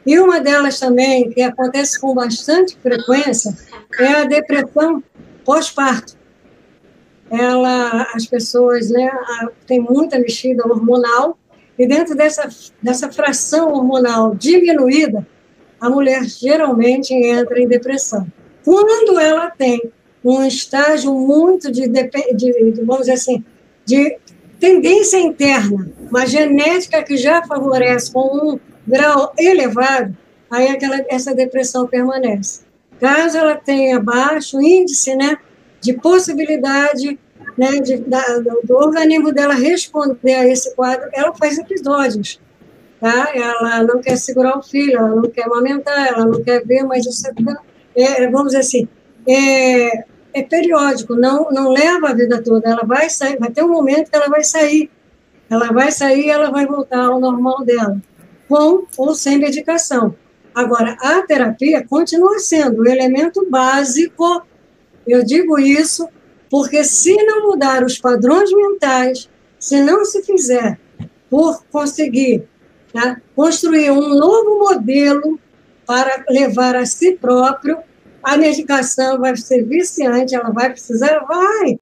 E uma delas também, que acontece com bastante frequência, é a depressão pós-parto. As pessoas, né, têm muita mexida hormonal, e dentro dessa fração hormonal diminuída, a mulher geralmente entra em depressão. Quando ela tem um estágio muito vamos dizer assim, de tendência interna, uma genética que já favorece com um grau elevado, aí essa depressão permanece. Caso ela tenha baixo índice, né, de possibilidade, né, do organismo dela responder a esse quadro, ela faz episódios. Tá? Ela não quer segurar o filho, ela não quer amamentar, ela não quer ver, mas isso vamos dizer assim, é periódico, não leva a vida toda, ela vai sair, vai ter um momento que ela vai sair e ela vai voltar ao normal dela, com ou sem medicação. Agora, a terapia continua sendo o elemento básico, eu digo isso, porque se não mudar os padrões mentais, se não se fizer por conseguir, tá, construir um novo modelo para levar a si próprio, a medicação vai ser viciante, ela vai precisar,